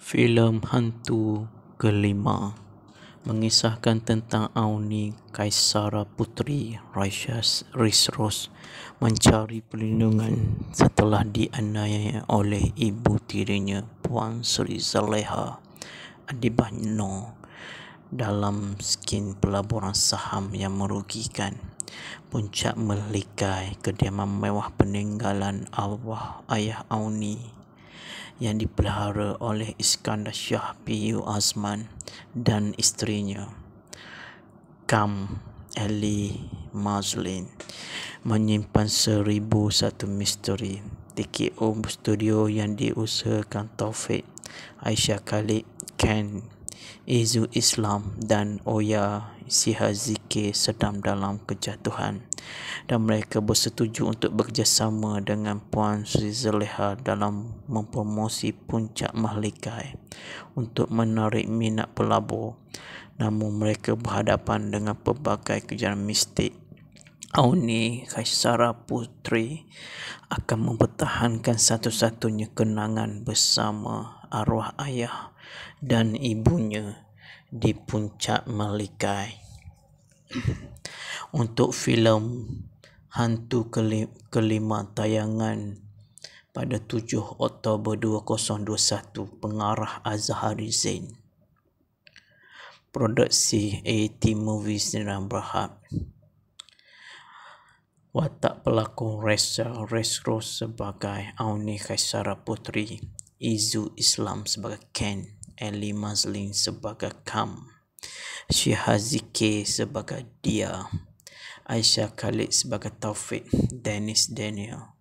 Filem Hantu Kelima mengisahkan tentang Auni Qaisara Putri Raysha Rizrose mencari perlindungan setelah dianiaya oleh ibu tirinya Puan Sri Zaleha, Adibah Noor, dalam skim pelaburan saham yang merugikan. Puncak Mahligai, kediaman mewah peninggalan arwah ayah Auni yang dipelihara oleh Iskandar Syah P.U. Azman dan isterinya Elly Mazlein, menyimpan 1001 misteri. TKO Studio yang diusahakan Taufik, Aisar Khaled, Izzue Islam dan Shiha Zikir sedang dalam kejatuhan, dan mereka bersetuju untuk bekerjasama dengan Puan Sri Zaleha dalam mempromosi Puncak Mahligai untuk menarik minat pelabur. Namun mereka berhadapan dengan pelbagai kejadian mistik. Auni Qaisara Putri akan mempertahankan satu-satunya kenangan bersama arwah ayah dan ibunya di Puncak Mahligai. Untuk filem Hantu Kelima tayangan pada 7 Oktober 2021, pengarah Raysha Rizrose, produksi AT Movies dan Berhad. Watak pelakon Raysha Rizrose sebagai Auni Qaisara Putri, Izzue Islam sebagai Elly Mazlein sebagai Shiha Zikir sebagai Dia, Aisar Khaled sebagai Taufik, Daniel,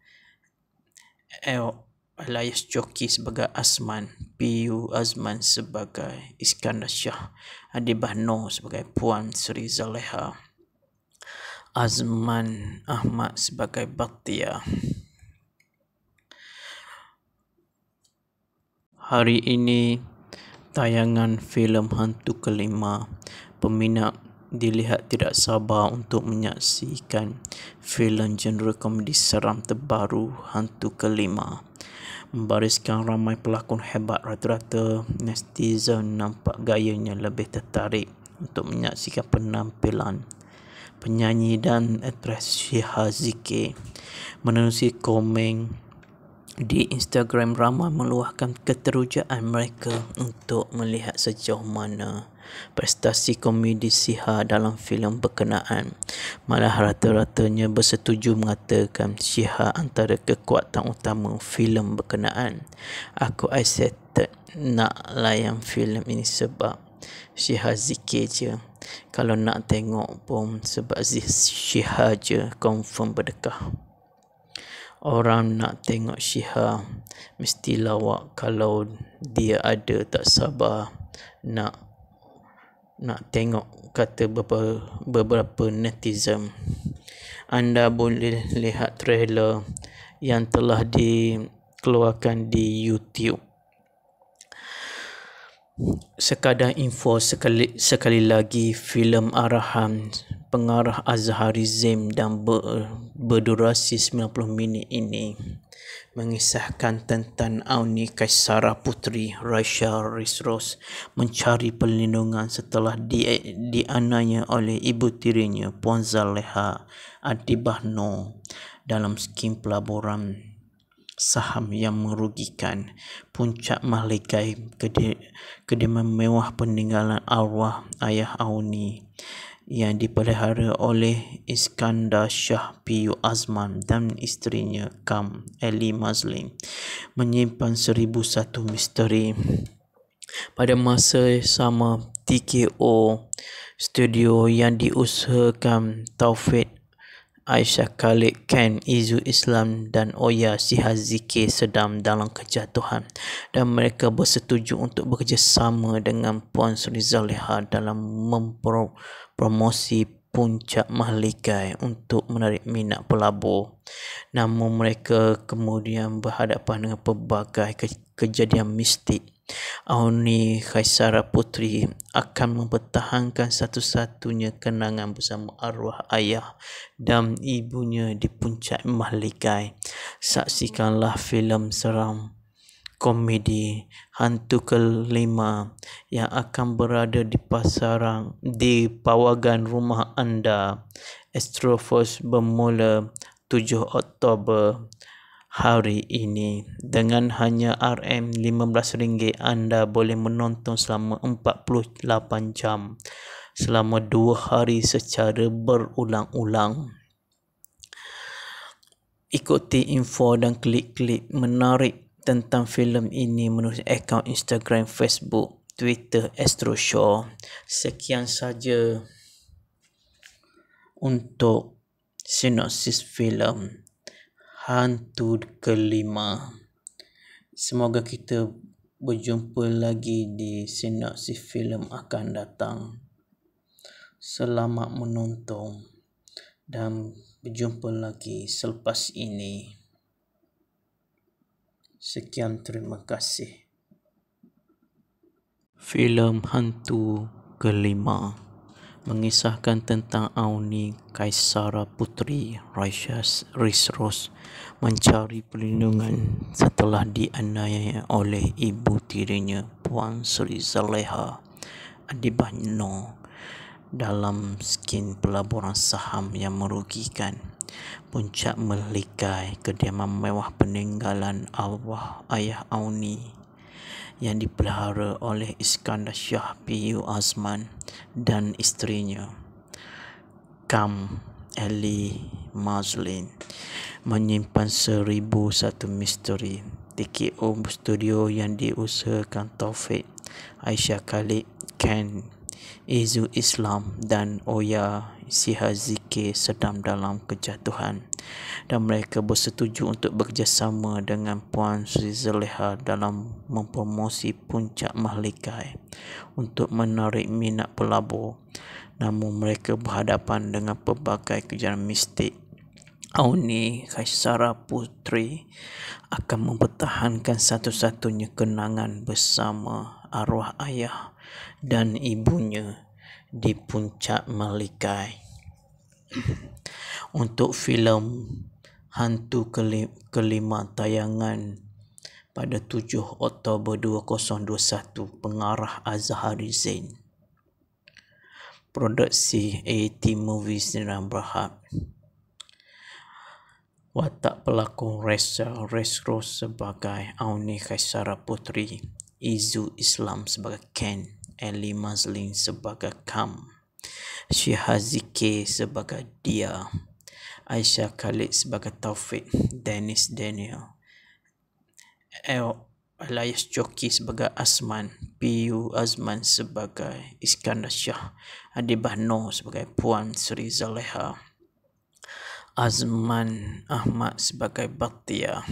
alias Joki sebagai Azman, P.U. Azman sebagai Iskandar Syah, Adibah Noor sebagai Puan Sri Zaleha, Azman Ahmad sebagai Baktia. Hari ini tayangan filem Hantu Kelima. Peminat dilihat tidak sabar untuk menyaksikan filem genre komedi seram terbaru Hantu Kelima. Membariskan ramai pelakon hebat, rata-rata netizen nampak gayanya lebih tertarik untuk menyaksikan penampilan penyanyi dan aktris Shiha Zikir. Menerusi komen di Instagram, ramai meluahkan keterujaan mereka untuk melihat sejauh mana prestasi komedi Shiha dalam filem berkenaan. Malah rata-ratanya bersetuju mengatakan Shiha antara kekuatan utama filem berkenaan. Aku excited nak layan filem ini sebab Shiha Zikir je. Kalau nak tengok pun sebab Shiha je, confirm berdekah. Orang nak tengok Shiha mesti lawak. Kalau dia ada, tak sabar nak tengok, kata beberapa netizen. Anda boleh lihat trailer yang telah dikeluarkan di YouTube. Sekadar info sekali lagi, filem arahan pengarah Raysha Rizrose dan berdurasi 90 minit ini mengisahkan tentang Auni Qaisara Putri Raysha Rizrose mencari perlindungan setelah dianiaya oleh ibu tirinya Puan Zaleha, Adibah Noor, dalam skim pelaburan saham yang merugikan. Puncak Mahligai, kediaman mewah peninggalan arwah ayah Auni yang dipelihara oleh Iskandar Syah P.U. Azman dan isterinya Elly Mazlein, menyimpan 1001 misteri. Pada masa sama, TKO Studio yang diusahakan Taufik, Aisar Khaled, Izzue Islam dan Shiha Zikir sedang dalam kejatuhan, dan mereka bersetuju untuk bekerjasama dengan Puan Sri Zaleha dalam mempromosi Puncak Mahligai untuk menarik minat pelabur. Namun mereka kemudian berhadapan dengan pelbagai kejadian mistik. Auni Qaisara Putri akan mempertahankan satu-satunya kenangan bersama arwah ayah dan ibunya di Puncak Mahligai. Saksikanlah filem seram komedi Hantu Kelima yang akan berada di pawagan rumah anda. Astrofos bermula 7 Oktober hari ini. Dengan hanya RM15 anda boleh menonton selama 48 jam selama 2 hari secara berulang-ulang. Ikuti info dan klik-klik menarik tentang filem ini melalui akaun Instagram, Facebook, Twitter Astroshow. Sekian saja untuk sinopsis filem Hantu Kelima. Semoga kita berjumpa lagi di sinopsis filem akan datang. Selamat menonton dan berjumpa lagi selepas ini. Sekian, terima kasih. Filem Hantu Kelima mengisahkan tentang Auni Qaisara Putri, Raysha Rizrose mencari perlindungan setelah dianiaya oleh ibu tirinya, Puan Sri Zaleha, Adibah Noor, dalam skim pelaburan saham yang merugikan. Puncak Mahligai, kediaman mewah peninggalan arwah ayah Auni yang dipelihara oleh Iskandar Syah PU Azman dan isterinya, Elly Mazlein, menyimpan 1001 misteri. TKO Studio yang diusahakan Taufik, Aisar Khaled, Izzue Islam dan Shiha Zikir sedang dalam kejatuhan dan mereka bersetuju untuk bekerjasama dengan Puan Sri Zaleha dalam mempromosi Puncak Mahligai untuk menarik minat pelabur. Namun mereka berhadapan dengan pelbagai kejadian mistik. Auni Qaisara Putri akan mempertahankan satu-satunya kenangan bersama arwah ayah dan ibunya di Puncak Mahligai. Untuk filem Hantu Kelima tayangan pada 7 Oktober 2021, pengarah Raysha Rizrose, produksi AT Movies dan Berhad. Watak pelakon Raysha Rizrose sebagai Auni Qaisara Putri, Izzue Islam sebagai Elly Mazlein sebagai Shiha Zikir sebagai Dia, Aisar Khaled sebagai Taufik, Daniel, alias Joki sebagai Asman, PU Azman sebagai Iskandar Syah, Adibah Noor sebagai Puan Sri Zaleha, Azman Ahmad sebagai Baktia.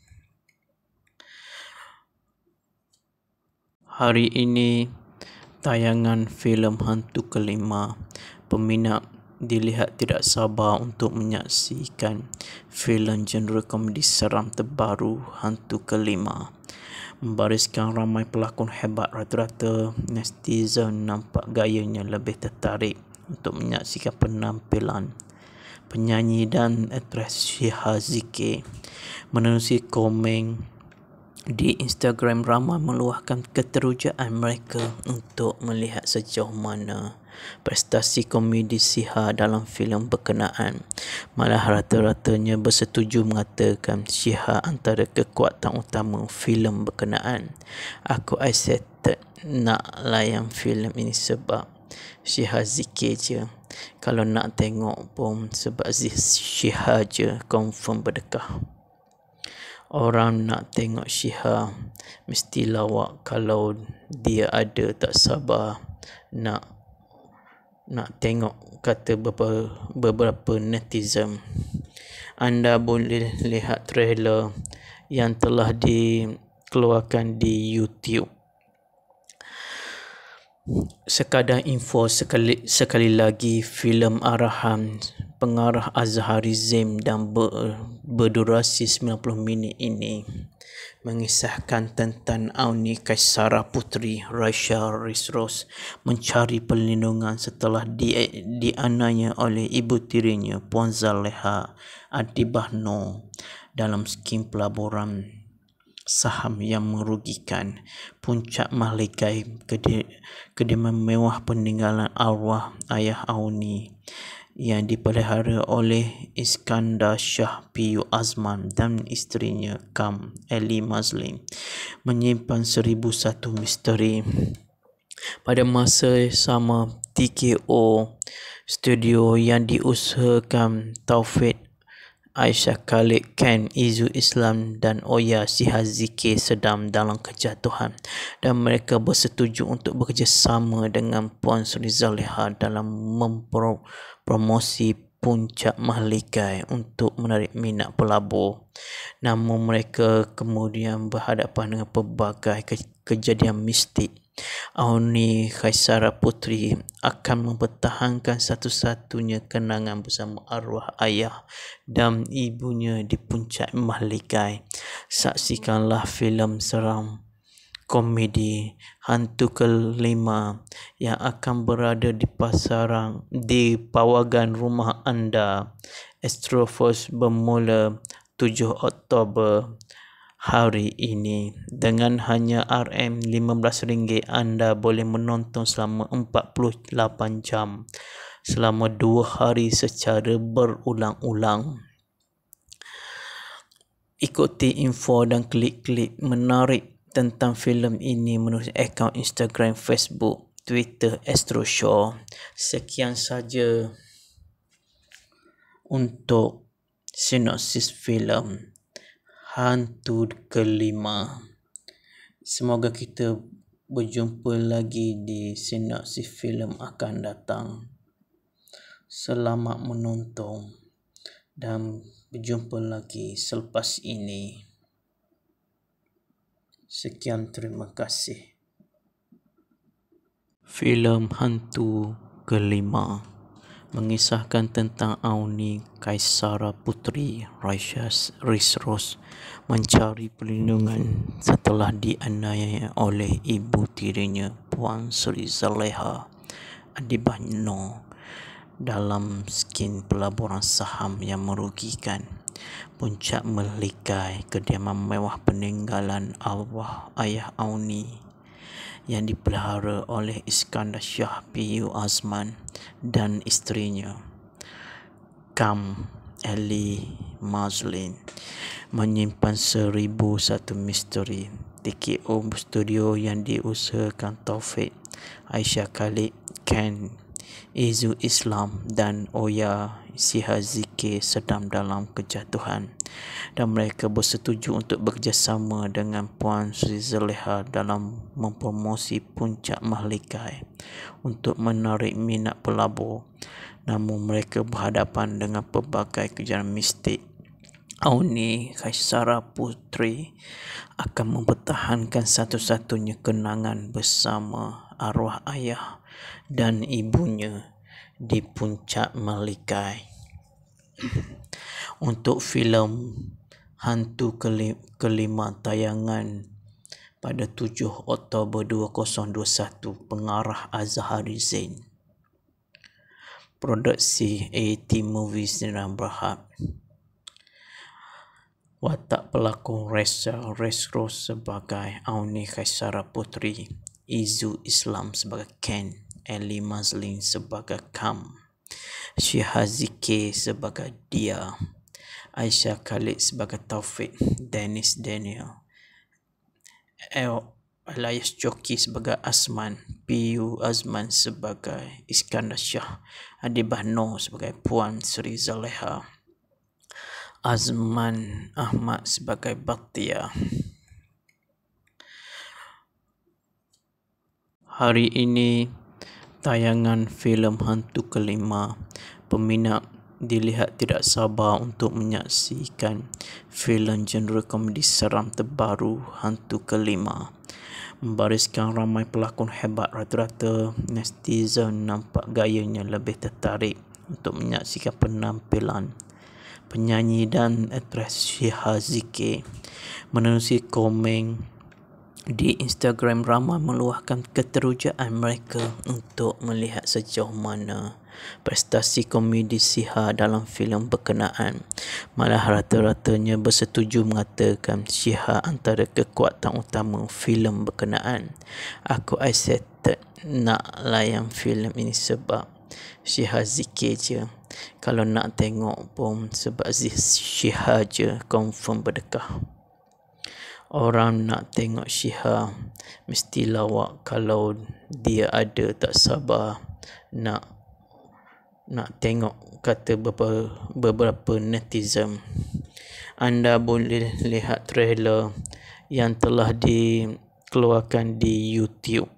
Hari ini tayangan filem Hantu Kelima. Peminat dilihat tidak sabar untuk menyaksikan filem genre komedi seram terbaru Hantu Kelima. Membariskan ramai pelakon hebat, rata-rata netizen nampak gayanya lebih tertarik untuk menyaksikan penampilan penyanyi dan aktris Shiha Zikir. Menerusi komen di Instagram, ramai meluahkan keterujaan mereka untuk melihat sejauh mana prestasi komedi Shiha dalam filem berkenaan. Malah rata-ratanya bersetuju mengatakan Shiha antara kekuatan utama filem berkenaan. Aku excited nak layan filem ini sebab Shiha Zikir je. Kalau nak tengok pun sebab Shiha je, confirm berdekah. Orang nak tengok Shiha mesti lawak. Kalau dia ada, tak sabar nak tengok, kata beberapa netizen. Anda boleh lihat trailer yang telah dikeluarkan di YouTube. Sekadar info sekali lagi, filem arahan pengarah Raysha Rizrose dan berdurasi 90 minit ini mengisahkan tentang Auni Qaisara Putri, Raysha Rizrose mencari perlindungan setelah dianiaya oleh ibu tirinya, Puan Zaleha, Adibah Noor, dalam skim pelaburan saham yang merugikan, Puncak Mahligai, kediaman mewah peninggalan arwah ayah Auni yang dipelihara oleh Iskandar Syah PU Azman dan isterinya Elly Mazlein, menyimpan 1001 misteri. Pada masa sama, TKO Studio yang diusahakan Aisar Khaled, Izzue Islam dan Shiha Zikir sedang dalam kejatuhan dan mereka bersetuju untuk bekerjasama dengan Puan Sri Zaleha dalam mempromosi Puncak Mahligai untuk menarik minat pelabur. Namun mereka kemudian berhadapan dengan pelbagai kejadian mistik. Auni Qaisara Putri akan mempertahankan satu-satunya kenangan bersama arwah ayah dan ibunya di Puncak Mahligai. Saksikanlah filem seram komedi Hantu Kelima yang akan berada di pawagan rumah anda. Astrofos bermula 7 Oktober hari ini. Dengan hanya RM15 anda boleh menonton selama 48 jam selama 2 hari secara berulang-ulang. Ikuti info dan klik-klik menarik tentang filem ini melalui akaun Instagram, Facebook, Twitter Astroshow. Sekian saja untuk sinopsis filem Hantu Kelima. Semoga kita berjumpa lagi di sinopsis filem akan datang. Selamat menonton dan berjumpa lagi selepas ini. Sekian, terima kasih. Filem Hantu Kelima mengisahkan tentang Auni Qaisara Putri, Raysha Rizrose mencari perlindungan setelah dianiaya oleh ibu tirinya Puan Sri Zaleha, Adibah Noor, dalam skim pelaburan saham yang merugikan. Puncak Mahligai, kediaman mewah peninggalan arwah ayah Auni yang dipelihara oleh Iskandar Syah PU Azman dan isterinya Elly Mazlein, menyimpan 1001 misteri. TKO Studio yang diusahakan Aisar Khaled, Izzue Islam dan Shiha Zikir sedang dalam kejatuhan dan mereka bersetuju untuk bekerjasama dengan Puan Sri Zaleha dalam mempromosi Puncak Mahligai untuk menarik minat pelabur. Namun mereka berhadapan dengan pelbagai kejadian mistik. Auni Qaisara Putri akan mempertahankan satu-satunya kenangan bersama arwah ayah dan ibunya di Puncak Mahligai. Untuk filem Hantu Kelima tayangan pada 7 Oktober 2021, pengarah Raysha Rizrose, produksi AT Movies dan Berhad. Watak pelakon Raysha Rizrose sebagai Auni Qaisara Putri, Izzue Islam sebagai Elly Mazlein sebagai Shiha Zikir sebagai Dia, Aisar Khaled sebagai Daniel, alias Joki sebagai Asman, PU Azman sebagai Iskandar Syah, Adibah Noor sebagai Puan Sri Zaleha, Azman Ahmad sebagai Baktia. Hari ini tayangan filem Hantu Kelima. Peminat dilihat tidak sabar untuk menyaksikan filem genre komedi seram terbaru Hantu Kelima. Membariskan ramai pelakon hebat, rata-rata netizen nampak gayanya lebih tertarik untuk menyaksikan penampilan penyanyi dan aktris Shiha Zikir. Menerusi komen di Instagram, ramai meluahkan keterujaan mereka untuk melihat sejauh mana prestasi komedi Shiha dalam filem berkenaan. Malah rata-ratanya bersetuju mengatakan Shiha antara kekuatan utama filem berkenaan. Aku excited nak layan filem ini sebab Shiha Zikir je. Kalau nak tengok pun sebab Shiha je confirm berdekah. Orang nak tengok Shiha mesti lawak. Kalau dia ada tak sabar nak tengok, kata beberapa netizen. Anda boleh lihat trailer yang telah dikeluarkan di YouTube.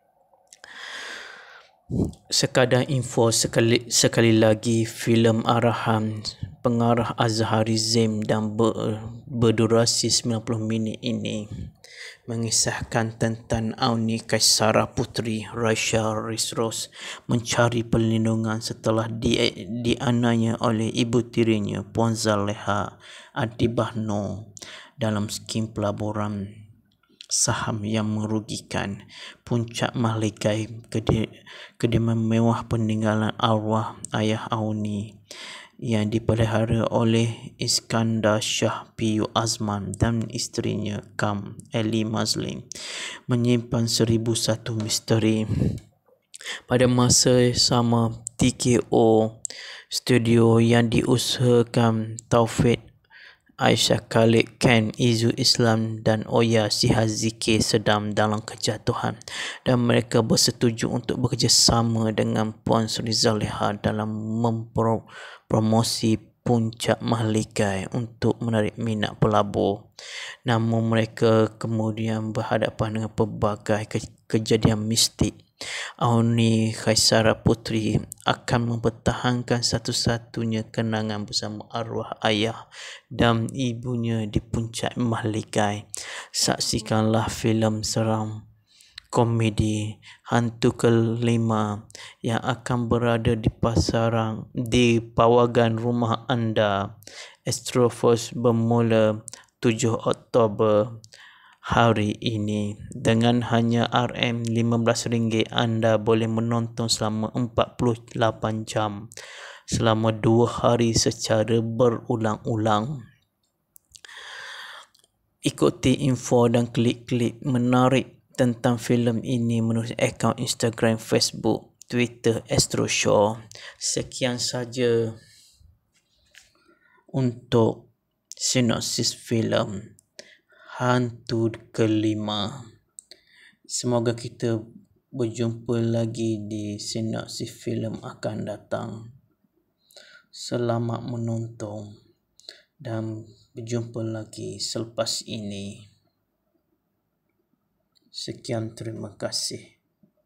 Sekadar info sekali lagi, filem arahan pengarah Aisar Rizrose dan berdurasi 90 minit ini mengisahkan tentang Auni Qaisara Putri Raysha Rizrose mencari perlindungan setelah dianiaya oleh ibu tirinya Puan Sri Zaleha, Adibah Noor dalam skim pelaburan saham yang merugikan. Puncak Mahligai, kediaman mewah peninggalan arwah ayah Auni yang dipelihara oleh Iskandar Syah PU Azman dan isterinya Elly Mazlein menyimpan 1001 misteri. Pada masa sama, TKO Studio yang diusahakan Aisar Khaled, Izzue Islam dan Shiha Zikir sedang dalam kejatuhan dan mereka bersetuju untuk bekerjasama dengan Puan Sri Zaleha dalam mempromosi Puncak Mahligai untuk menarik minat pelabur. Namun mereka kemudian berhadapan dengan pelbagai kejadian mistik. Auni Qaisara Putri akan mempertahankan satu-satunya kenangan bersama arwah ayah dan ibunya di Puncak Mahligai. Saksikanlah filem seram komedi Hantu Kelima yang akan berada di pawagan rumah anda. Astrofos bermula 7 Oktober hari ini. Dengan hanya RM15 anda boleh menonton selama 48 jam selama 2 hari secara berulang-ulang. Ikuti info dan klik-klik menarik tentang filem ini melalui akaun Instagram, Facebook, Twitter Astro Show. Sekian saja untuk sinopsis filem Hantu Kelima. Semoga kita berjumpa lagi di sinopsis filem akan datang. Selamat menonton dan berjumpa lagi selepas ini. Sekian, terima kasih.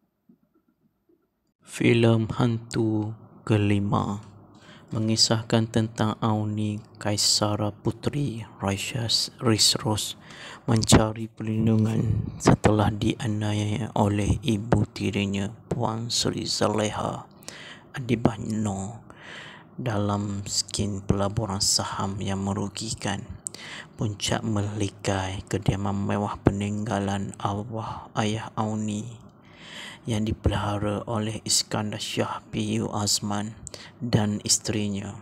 Filem Hantu Kelima mengisahkan tentang Auni Qaisara Putri Raysha Rizrose mencari perlindungan setelah dianiaya oleh ibu tirinya Puan Sri Zaleha, Adibah Noor dalam skim pelaburan saham yang merugikan. Puncak Mahligai, kediaman mewah peninggalan arwah ayah Auni yang dipelihara oleh Iskandar Syah PU Azman dan isterinya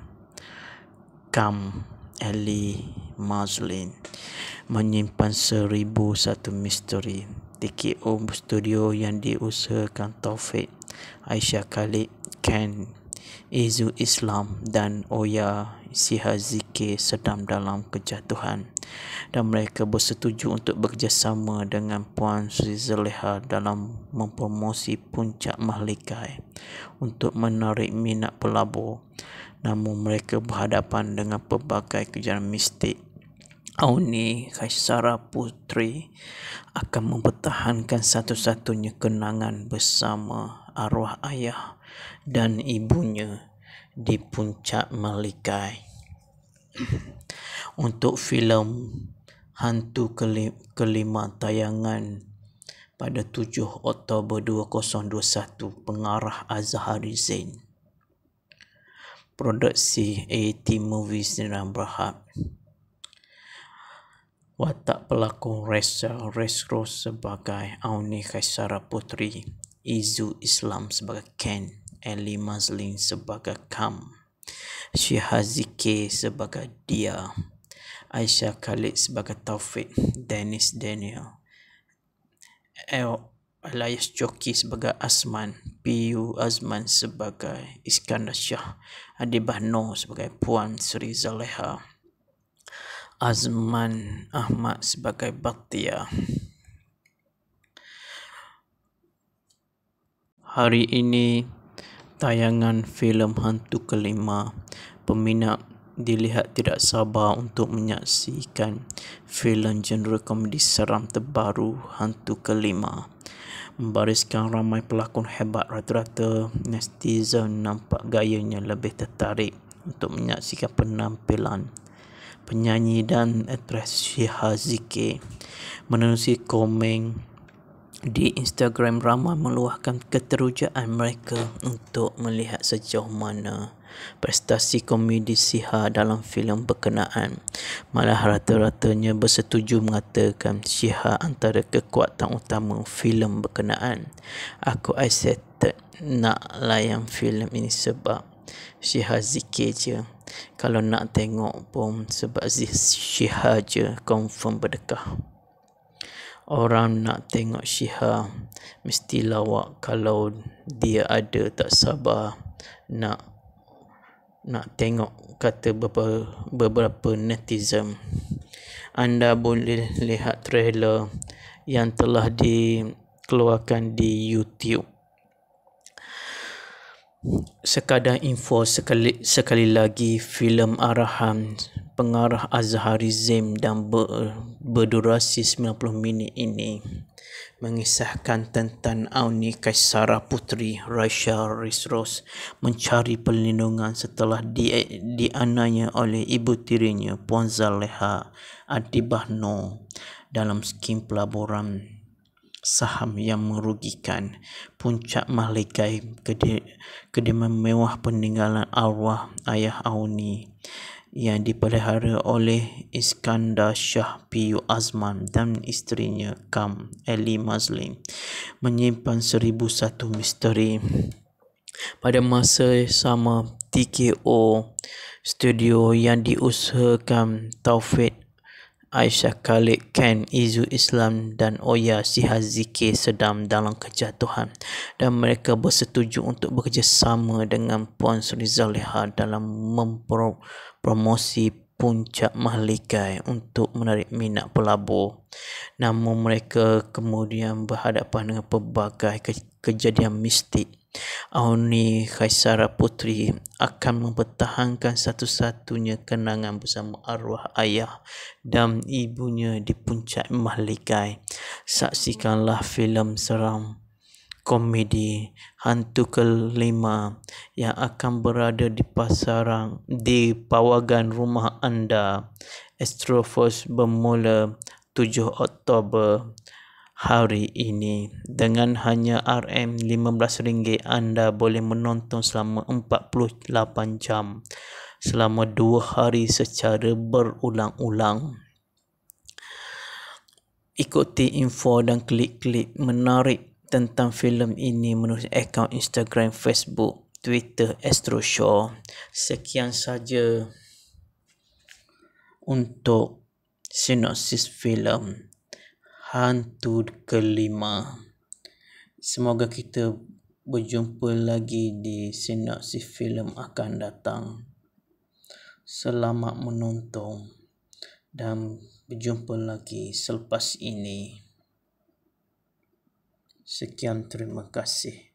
Elly Mazlein menyimpan 1001 misteri. TKO Studio yang diusahakan Aisar Khaled, Izzue Islam dan Shiha Zikir sedang dalam kejatuhan dan mereka bersetuju untuk bekerjasama dengan Puan Sri Zaleha dalam mempromosi Puncak Mahligai untuk menarik minat pelabur. Namun mereka berhadapan dengan pelbagai kejadian mistik. Auni Qaisara Putri akan mempertahankan satu-satunya kenangan bersama arwah ayah dan ibunya di Puncak Mahligai. Untuk filem Hantu Kelima tayangan pada 7 Oktober 2021, pengarah Aisar Rizrose, produksi AT Movies dan Berhad. Watak pelakon Raysha Rizrose sebagai Auni Qaisara Putri, Izzue Islam sebagai Elly Mazlein sebagai Kam, Shiha Zikir sebagai Dia, Aisar Khaled sebagai Taufik, Dennis Daniel, Elias Joki sebagai Asman, P.U. Azman sebagai Iskandar Syah, Adibah Noor sebagai Puan Sri Zaleha, Azman Ahmad sebagai Baktia. Hari ini tayangan filem Hantu Kelima. Peminat dilihat tidak sabar untuk menyaksikan filem genre komedi seram terbaru Hantu Kelima. Membariskan ramai pelakon hebat, rata-rata netizen nampak gayanya lebih tertarik untuk menyaksikan penampilan penyanyi dan aktris Shiha Zikir. Menerusi komen di Instagram, ramai meluahkan keterujaan mereka untuk melihat sejauh mana prestasi komedi Shiha dalam filem berkenaan. Malah rata-ratanya bersetuju mengatakan Shiha antara kekuatan utama filem berkenaan. Aku excited nak layan filem ini sebab Shiha Zikir je. Kalau nak tengok pun sebab Shiha je confirm berdekah. Orang nak tengok Shiha mesti lawak. Kalau dia ada, tak sabar nak tengok, kata beberapa netizen. Anda boleh lihat trailer yang telah dikeluarkan di YouTube. Sekadar info sekali lagi, filem arahan pengarah Raysha Rizrose dan berdurasi 90 minit ini mengisahkan tentang Auni Qaisara Putri Raysha Rizrose mencari perlindungan setelah dianiaya oleh ibu tirinya Puan Sri Zaleha, Adibah Noor, dalam skim pelaburan saham yang merugikan. Puncak Mahligai, kediaman mewah peninggalan arwah ayah Auni yang dipelihara oleh Iskandar Syah P.U. Azman dan isterinya Kam, Elly Mazlein, menyimpan 1001 misteri. Pada masa sama, TKO Studio yang diusahakan Taufik, Aisar Khaled, Izzue Islam dan Shiha Zikir sedang dalam kejatuhan, dan mereka bersetuju untuk bekerjasama dengan Puan Sri Zaleha dalam mempromosi Puncak Mahligai untuk menarik minat pelabur. Namun mereka kemudian berhadapan dengan pelbagai kejadian mistik. Auni Qaisara Putri akan mempertahankan satu-satunya kenangan bersama arwah ayah dan ibunya di Puncak Mahligai. Saksikanlah filem seram komedi Hantu Kelima yang akan berada di pawagan rumah anda. Astrofos bermula 7 Oktober hari ini. Dengan hanya RM15 anda boleh menonton selama 48 jam selama 2 hari secara berulang-ulang. Ikuti info dan klik-klik menarik tentang filem ini melalui akaun Instagram, Facebook, Twitter Astroshow. Sekian saja untuk sinopsis filem Hantu Kelima. Semoga kita berjumpa lagi di sinopsis filem akan datang. Selamat menonton dan berjumpa lagi selepas ini. Sekian, terima kasih.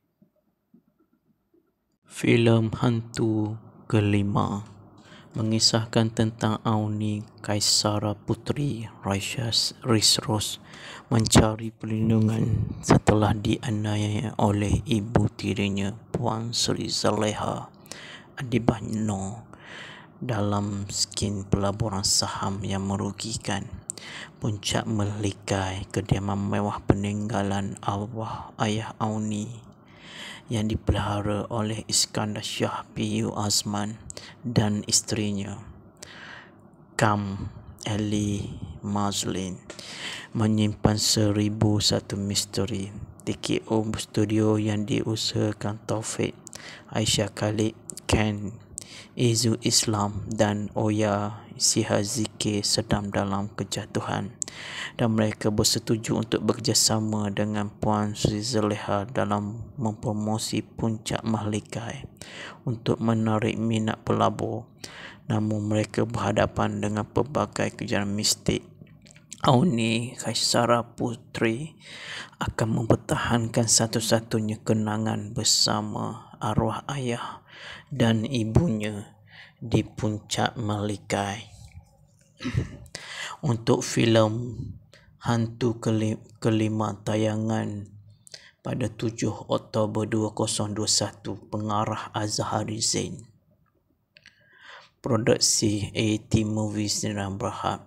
Filem Hantu Kelima mengisahkan tentang Auni Qaisara Putri Raysha Rizrose mencari perlindungan setelah dianiaya oleh ibu tirinya Puan Sri Zaleha, Adibah Noor, dalam skim pelaburan saham yang merugikan. Puncak Mahligai, kediaman mewah peninggalan arwah ayah Auni yang dipelihara oleh Iskandar Syah P.U. Azman dan isterinya Kam, Elly Mazlein, menyimpan 1001 misteri. TKO Studio yang diusahakan Taufik, Aisar Khaled, Izzue Islam dan Shiha Zikir sedang dalam kejatuhan, dan mereka bersetuju untuk bekerjasama dengan Puan Sri Zaleha dalam mempromosi Puncak Mahligai untuk menarik minat pelabur. Namun mereka berhadapan dengan pelbagai kejadian mistik. Auni Qaisara Putri akan mempertahankan satu-satunya kenangan bersama arwah ayah dan ibunya di Puncak Mahligai. Untuk filem Hantu Kelima tayangan pada 7 Oktober 2021, pengarah Raysha Rizrose, produksi AT Movies dan Berhad.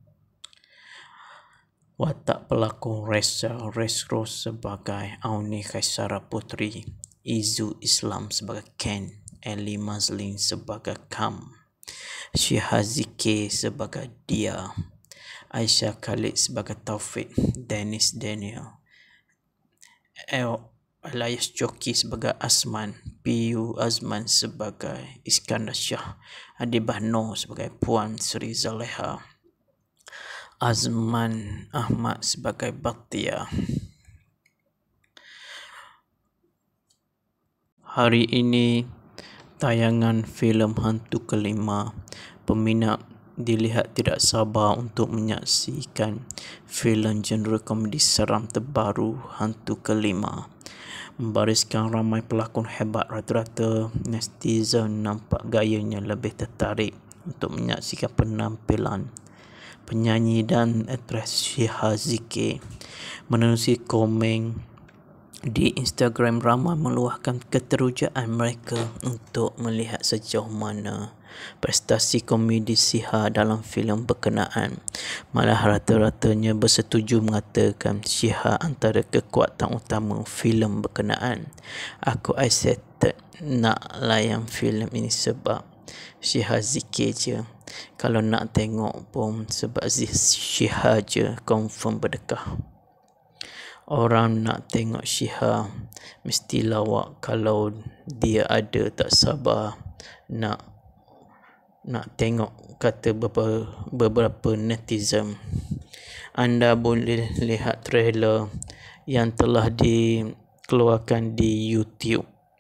Watak pelakon Raysha Rizrose sebagai Auni Qaisara Putri, Izzue Islam sebagai Ken, Elly Mazlein sebagai Kam, Shiha Zikir sebagai Dia, Aisar Khaled sebagai Taufik, Daniel, Elias sebagai Asman, P.U. Azman sebagai Iskandar Syah, Adibah Noor sebagai Puan Sri Zaleha, Azman Ahmad sebagai Baktia. Hari ini tayangan filem Hantu Kelima. Peminat dilihat tidak sabar untuk menyaksikan filem genre komedi seram terbaru Hantu Kelima. Membariskan ramai pelakon hebat, rata-rata netizen nampak gayanya lebih tertarik untuk menyaksikan penampilan penyanyi dan aktris Shiha Zikir. Menerusi komen di Instagram, ramai meluahkan keterujaan mereka untuk melihat sejauh mana prestasi komedi Shiha dalam filem berkenaan. Malah rata-ratanya bersetuju mengatakan Shiha antara kekuatan utama filem berkenaan. Aku excited nak layan filem ini sebab Shiha Zikir je. Kalau nak tengok pun sebab Shiha je confirm berdekah. Orang nak tengok Shiha mesti lawak. Kalau dia ada, tak sabar nak tengok, kata beberapa netizen. Anda boleh lihat trailer yang telah dikeluarkan di YouTube.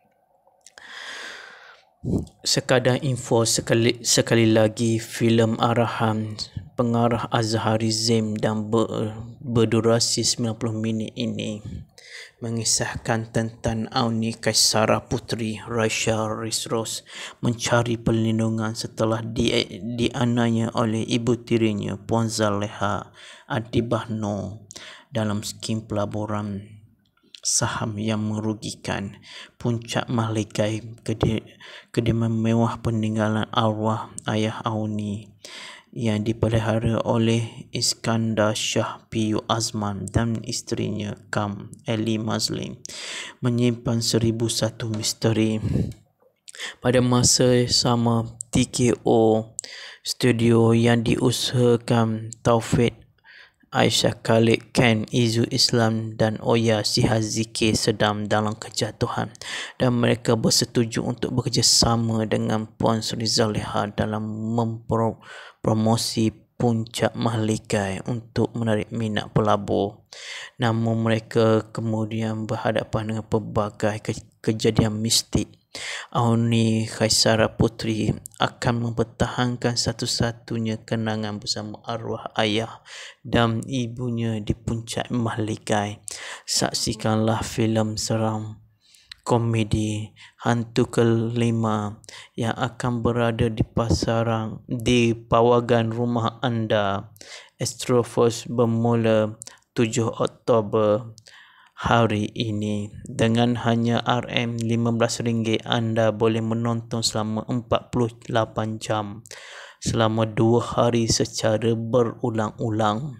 Sekadar info sekali lagi, filem arahan pengarah Raysha Rizrose dan berdurasi 90 minit ini mengisahkan tentang Auni Qaisara Putri, Raysha Rizrose mencari perlindungan setelah dianiaya oleh ibu tirinya Puan Zaleha, Adibah Noor, dalam skim pelaburan saham yang merugikan. Puncak Mahligai, kediaman mewah peninggalan arwah ayah Auni yang dipelihara oleh Iskandar Syah P.U. Azman dan isterinya Kam, Elly Mazlein, menyimpan 1001 misteri. Pada masa sama, TKO Studio yang diusahakan Taufik, Aisar Khaled, Izzue Islam dan Shiha Zikir sedang dalam kejatuhan, dan mereka bersetuju untuk bekerjasama dengan Puan Sri Zaleha dalam mempromosi Puncak Mahligai untuk menarik minat pelabur. Namun mereka kemudian berhadapan dengan pelbagai kejadian mistik. Auni Qaisara Putri akan mempertahankan satu-satunya kenangan bersama arwah ayah dan ibunya di Puncak Mahligai. Saksikanlah filem seram komedi Hantu Kelima yang akan berada di pawagan rumah anda. Astrofos bermula 7 Oktober hari ini. Dengan hanya RM15 anda boleh menonton selama 48 jam selama 2 hari secara berulang-ulang.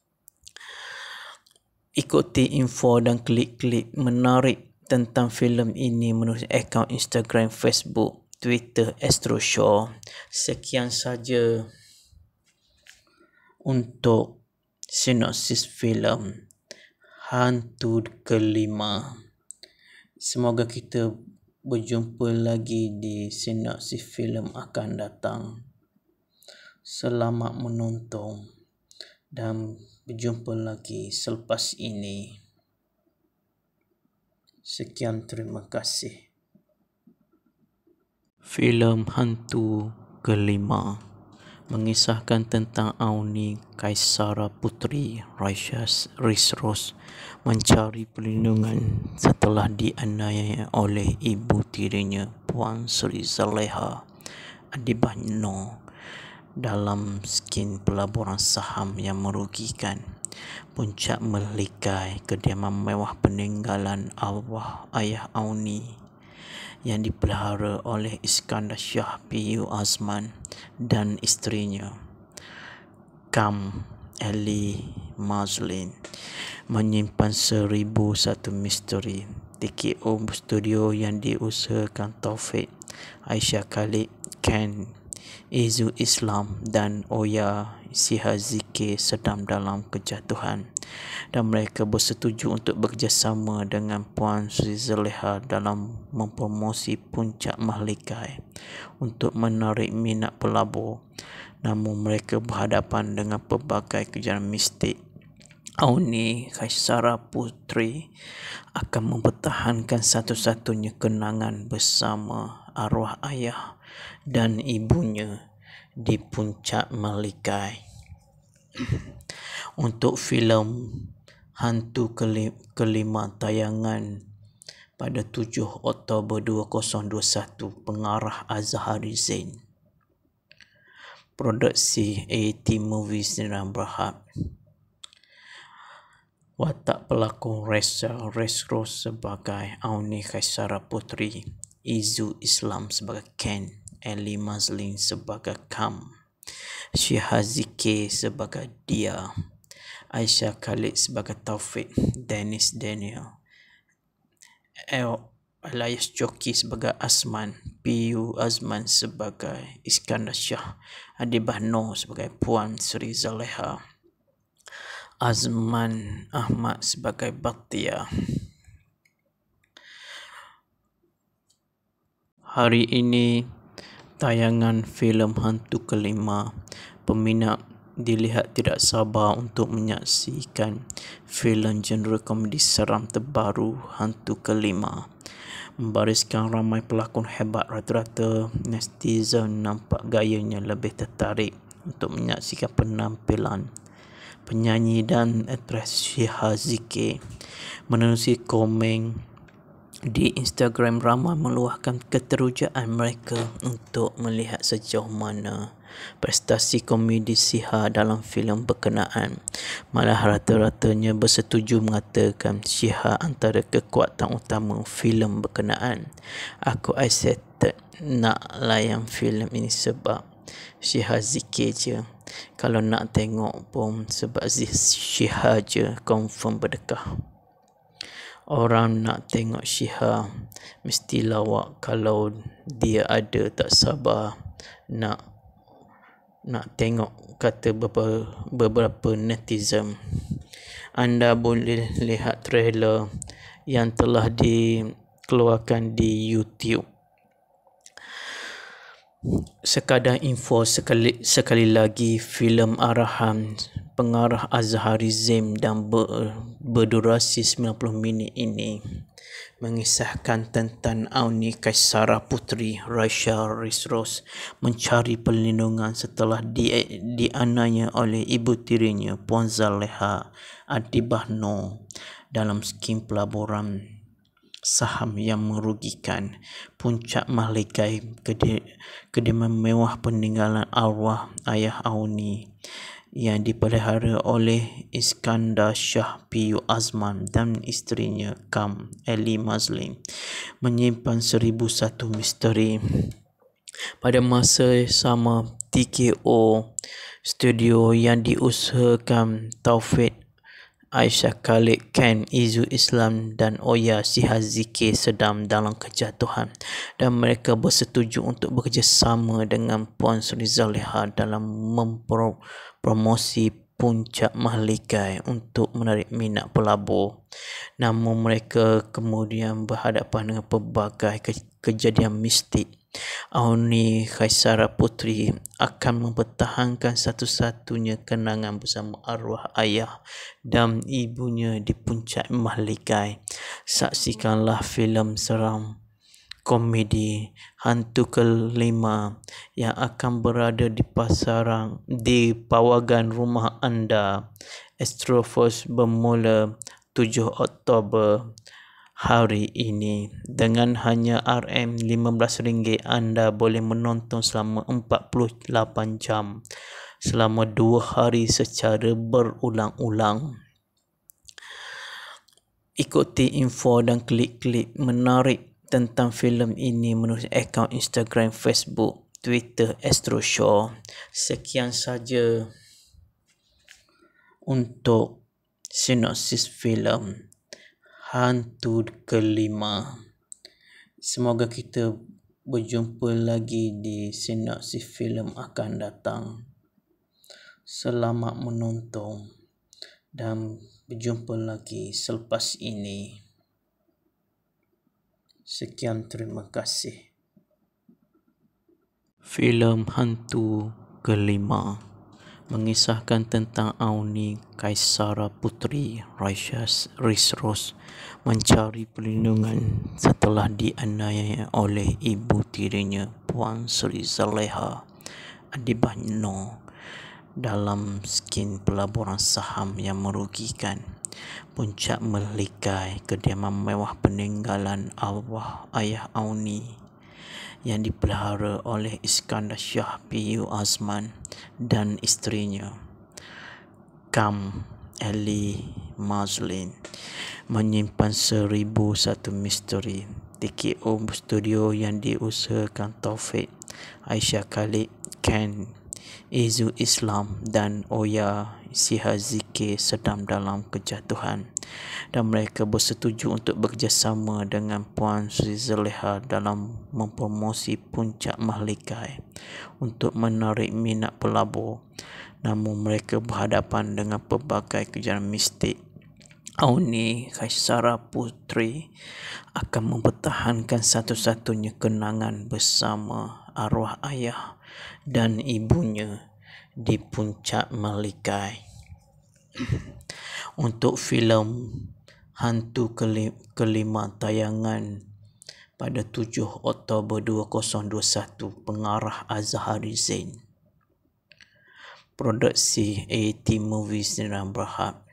Ikuti info dan klik-klik menarik tentang filem ini melalui akaun Instagram, Facebook, Twitter Astroshow. Sekian saja untuk sinopsis filem Hantu Kelima. Semoga kita Berjumpa lagi di sinopsis filem akan datang. Selamat menonton dan berjumpa lagi selepas ini. Sekian, terima kasih. Filem Hantu Kelima mengisahkan tentang Auni Qaisara Putri, Raysha Rizrose mencari perlindungan setelah dianiaya oleh ibu tirinya Puan Sri Zaleha, Adibah Noor, dalam skim pelaburan saham yang merugikan. Puncak Mahligai, kediaman mewah peninggalan arwah ayah Auni yang dipelihara oleh Iskandar Syah P.U. Azman dan isterinya Elly Mazlein, menyimpan 1001 misteri. TKO Studio yang diusahakan Taufik, Aisar Khaled, Izzue Islam dan Shiha Zikir sedang dalam kejatuhan, dan mereka bersetuju untuk bekerjasama dengan Puan Sri Zaleha dalam mempromosi Puncak Mahligai untuk menarik minat pelabur. Namun mereka berhadapan dengan pelbagai kejadian mistik. Auni Qaisara Putri akan mempertahankan satu-satunya kenangan bersama arwah ayah dan ibunya di Puncak Mahligai. Untuk filem Hantu Kelima tayangan pada 7 Oktober 2021, pengarah Raysha Rizrose, produksi AT Movies dan Berhad. Watak pelakon Raysha Rizrose sebagai Auni Qaisara Putri, Izzue Islam sebagai Elly Mazlein sebagai Shiha Zikir sebagai Dia, Aisar Khaled sebagai Taufik, Daniel, Elias sebagai Asman, P.U. Azman sebagai Iskandar Syah, Adibah Noor sebagai Puan Sri Zaleha, Azman Ahmad sebagai Baktia. Hari ini tayangan filem Hantu Kelima. Peminat dilihat tidak sabar untuk menyaksikan filem genre komedi seram terbaru Hantu Kelima. Membariskan ramai pelakon hebat, rata-rata netizen nampak gayanya lebih tertarik untuk menyaksikan penampilan penyanyi dan aktris Shiha Zikir. Menerusi komen di Instagram, ramai meluahkan keterujaan mereka untuk melihat sejauh mana prestasi komedi Shiha dalam filem berkenaan. Malah rata-ratanya bersetuju mengatakan Shiha antara kekuatan utama filem berkenaan. Aku excited nak layan filem ini sebab Shiha Zikir je. Kalau nak tengok pun sebab Shiha je, confirm berdekah. Orang nak tengok Shiha mesti lawak. Kalau dia ada, tak sabar nak tengok, kata beberapa netizen. Anda boleh lihat trailer yang telah dikeluarkan di YouTube. Sekadar info sekali lagi, filem arahan pengarah Raysha Rizrose dan berdurasi 90 minit ini mengisahkan tentang Auni Qaisara Putri, Raysha Rizrose mencari perlindungan setelah dianiaya oleh ibu tirinya Puan Zaleha, Adibah Noor, dalam skim pelaburan saham yang merugikan. Puncak Mahligai, kediaman mewah peninggalan arwah ayah Auni yang dipelihara oleh Iskandar Syah P.U. Azman dan isterinya Elly Mazlein, menyimpan 1001 misteri. Pada masa sama, TKO Studio yang diusahakan Taufik, Aisar Khaled, Izzue Islam dan Shiha Zikir sedang dalam kejatuhan, dan mereka bersetuju untuk bekerjasama dengan Puan Sri Zaleha dalam mempromosi Puncak Mahligai untuk menarik minat pelabur. Namun mereka kemudian berhadapan dengan pelbagai kejadian mistik. Auni Qaisara Putri akan mempertahankan satu-satunya kenangan bersama arwah ayah dan ibunya di Puncak Mahligai. Saksikanlah filem seram komedi Hantu Kelima yang akan berada di pawagan rumah anda. Astrofos bermula 7 Oktober hari ini. Dengan hanya RM15 anda boleh menonton selama 48 jam selama 2 hari secara berulang-ulang. Ikuti info dan klik-klik menarik tentang filem ini melalui akaun Instagram, Facebook, Twitter Astro Show. Sekian saja untuk sinopsis filem Hantu Kelima. Semoga kita berjumpa lagi di sinopsis filem akan datang. Selamat menonton dan berjumpa lagi selepas ini. Sekian, terima kasih. Filem Hantu Kelima mengisahkan tentang Auni Qaisara Putri, Raysha Rizrose mencari perlindungan setelah dianiaya oleh ibu tirinya Puan Sri Zaleha, Adibah Noor, dalam skim pelaburan saham yang merugikan. Puncak Mahligai, kediaman mewah peninggalan arwah ayah Auni yang dipelihara oleh Iskandar Syah PU Azman dan isterinya Elly Mazlein, menyimpan 1001 misteri. TKO Studio yang diusahakan Taufik, Aisar Khaled, Izzue Islam dan Shiha Zikir sedang dalam kejatuhan dan mereka bersetuju untuk bekerjasama dengan Puan Sri Zaleha dalam mempromosi Puncak Mahligai untuk menarik minat pelabur. Namun mereka berhadapan dengan pelbagai kejadian mistik. Auni Qaisara Putri akan mempertahankan satu-satunya kenangan bersama arwah ayah dan ibunya di Puncak Mahligai. Untuk filem Hantu Kelima tayangan pada 7 Oktober 2021, pengarah Raysha Rizrose, produksi AT Movies dan Berhad.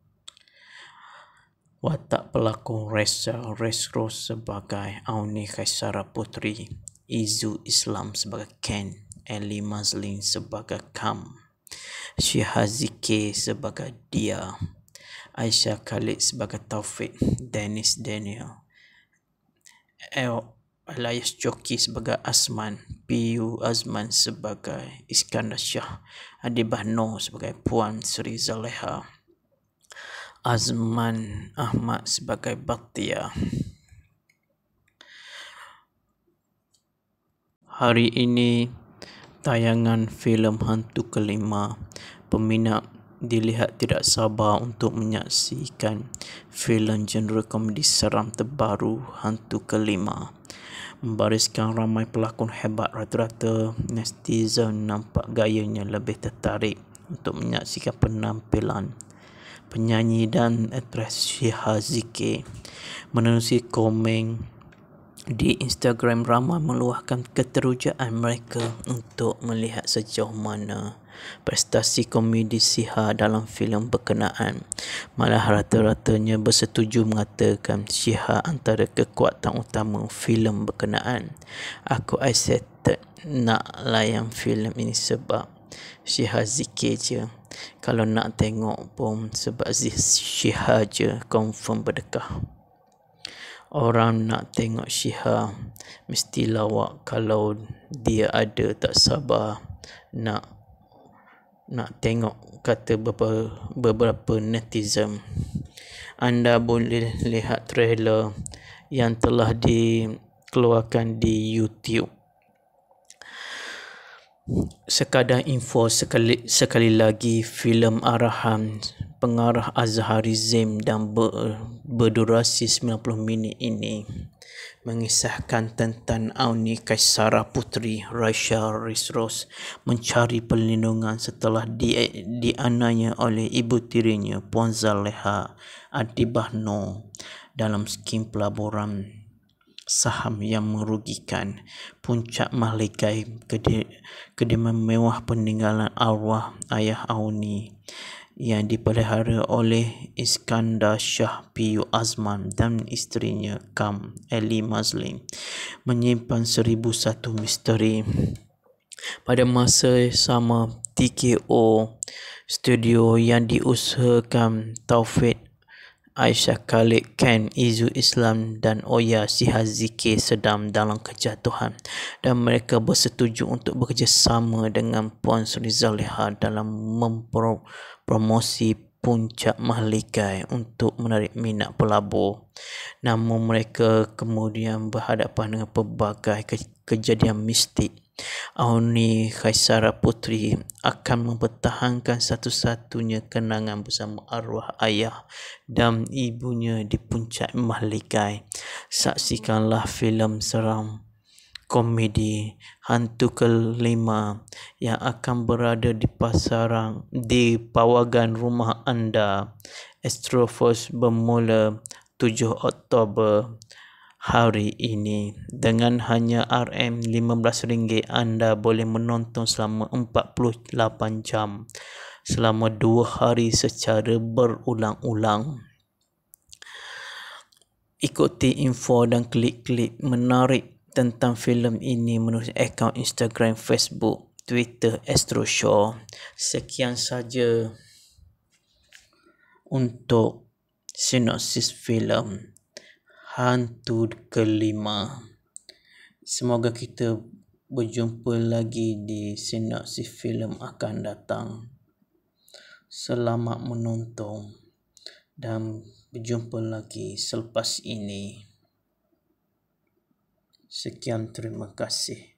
Watak pelakon Raysha Rizrose sebagai Auni Qaisara Putri, Izzue Islam sebagai Ken, Elly Mazlein sebagai Shiha Zikir sebagai Dia, Aisar Khaled sebagai Taufik, Daniel, Elias Joki sebagai Asman, PU Azman sebagai Iskandar Syah, Adibah Noor sebagai Puan Sri Zaleha, Azman Ahmad sebagai Baktia. Hari ini tayangan filem Hantu Kelima. Peminat dilihat tidak sabar untuk menyaksikan filem genre komedi seram terbaru Hantu Kelima. Membariskan ramai pelakon hebat, rata-rata netizen nampak gayanya lebih tertarik untuk menyaksikan penampilan penyanyi dan aktris Shiha Zikir. Menerusi komen di Instagram, ramai meluahkan keterujaan mereka untuk melihat sejauh mana prestasi komedi Shiha dalam filem berkenaan. Malah rata-ratanya bersetuju mengatakan Shiha antara kekuatan utama filem berkenaan. Aku excited nak layan filem ini sebab Shiha Zikir je. Kalau nak tengok pun sebab Shiha je, confirm berdekah. Orang nak tengok Shiha mesti lawak. Kalau dia ada, tak sabar nak tengok, kata beberapa netizen. Anda boleh lihat trailer yang telah dikeluarkan di YouTube. Sekadar info sekali lagi, filem arahan pengarah Raysha Rizrose dan berdurasi 90 minit ini mengisahkan tentang Auni Qaisara Putri Raysha Rizrose mencari perlindungan setelah dianiaya oleh ibu tirinya Puan Sri Zaleha, Adibah Noor dalam skim pelaburan saham yang merugikan. Puncak Mahligai, kediaman mewah peninggalan arwah ayah Auni yang dipelihara oleh Iskandar Syah PU Azman dan isterinya Elly Mazlein menyimpan 1001 misteri. Pada masa sama, TKO Studio yang diusahakan Aisar Khaled, Izzue Islam dan Shiha Zikir sedang dalam kejatuhan dan mereka bersetuju untuk bekerjasama dengan Puan Sri Zaleha dalam mempromosi Puncak Mahligai untuk menarik minat pelabur. Namun mereka kemudian berhadapan dengan pelbagai kejadian mistik. Auni Qaisara Putri akan mempertahankan satu-satunya kenangan bersama arwah ayah dan ibunya di Puncak Mahligai. Saksikanlah filem seram komedi Hantu Kelima yang akan berada di pawagan rumah anda. Astrofos bermula 7 Oktober hari ini. Dengan hanya RM15 anda boleh menonton selama 48 jam selama 2 hari secara berulang-ulang. Ikuti info dan klik-klik menarik tentang filem ini melalui akaun Instagram, Facebook, Twitter Astroshow. Sekian saja untuk sinopsis filem Hantu Kelima. Semoga kita berjumpa lagi di sinopsis filem akan datang. Selamat menonton dan berjumpa lagi selepas ini. Sekian, terima kasih.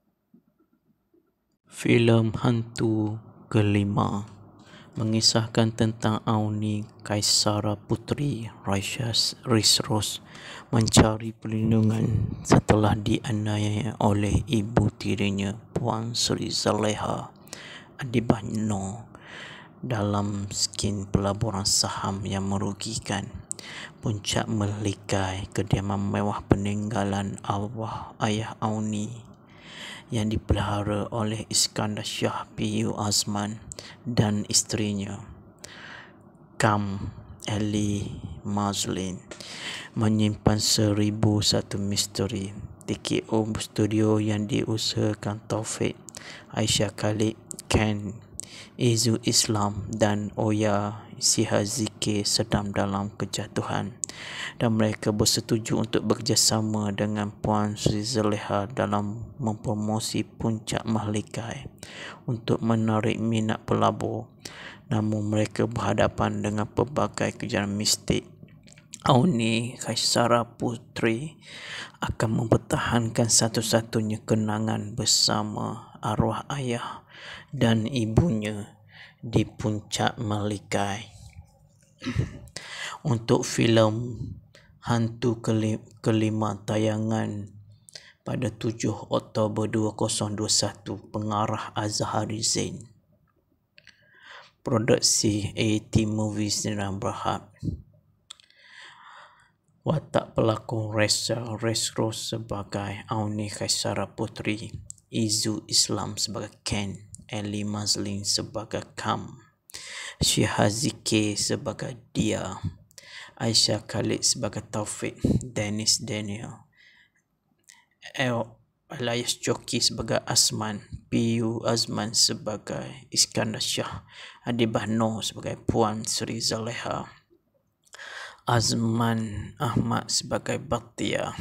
Filem Hantu Kelima mengisahkan tentang Auni Qaisara Putri Raysha Rizrose mencari perlindungan setelah dianiaya oleh ibu tirinya Puan Sri Zaleha, Adibah Noor dalam skim pelaburan saham yang merugikan. Puncak Mahligai, kediaman mewah peninggalan arwah ayah Auni yang dipelihara oleh Iskandar Syah PU Azman dan isterinya Elly Mazlein menyimpan 1001 misteri. TKO Studio yang diusahakan Aisar Khaled, Izzue Islam dan Shiha Zikir sedang dalam kejatuhan dan mereka bersetuju untuk bekerjasama dengan Puan Sri Zaleha dalam mempromosi Puncak Mahligai untuk menarik minat pelabur. Namun mereka berhadapan dengan pelbagai kejadian mistik. Auni Qaisara Putri akan mempertahankan satu-satunya kenangan bersama arwah ayah dan ibunya di Puncak Mahligai. Untuk filem Hantu Kelima tayangan pada 7 Oktober 2021, pengarah Raysha Rizrose, produksi AT Movies dan Berhad. Watak pelakon Raysha Rizrose sebagai Auni Qaisara Putri, Izzue Islam sebagai Elly Mazlein sebagai Shiha Zikir sebagai Dia, Aisar Khaled sebagai Daniel, alias Joki sebagai Asman, PU Azman sebagai Iskandar Syah, Adibah Noor sebagai Puan Sri Zaleha, Azman Ahmad sebagai Baktia.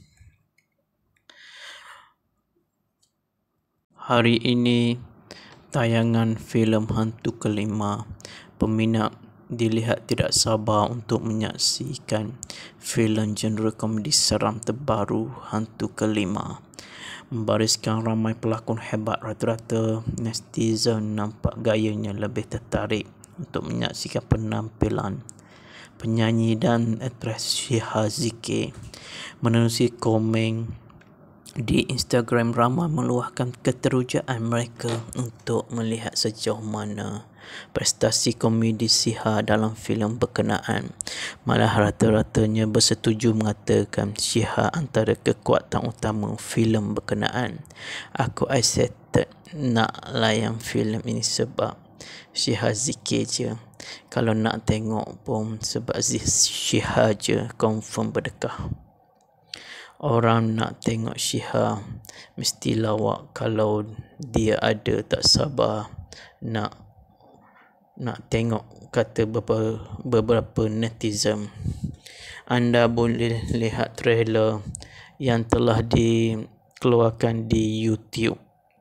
Hari ini tayangan filem Hantu Kelima. Peminat dilihat tidak sabar untuk menyaksikan filem genre komedi seram terbaru Hantu Kelima. membariskan ramai pelakon hebat. Rata-rata netizen nampak gayanya lebih tertarik untuk menyaksikan penampilan penyanyi dan aktris Shiha Zikir. Menerusi komen di Instagram, ramai meluahkan keterujaan mereka untuk melihat sejauh mana prestasi komedi Shiha dalam filem berkenaan. Malah rata-ratanya bersetuju mengatakan Shiha antara kekuatan utama filem berkenaan. Aku excited nak layan filem ini sebab Shiha Zikir je. Kalau nak tengok pun sebab Shiha je, confirm berdekah. Orang nak tengok Shiha mesti lawak. Kalau dia ada, tak sabar nak tengok, kata beberapa netizen. Anda boleh lihat trailer yang telah dikeluarkan di YouTube.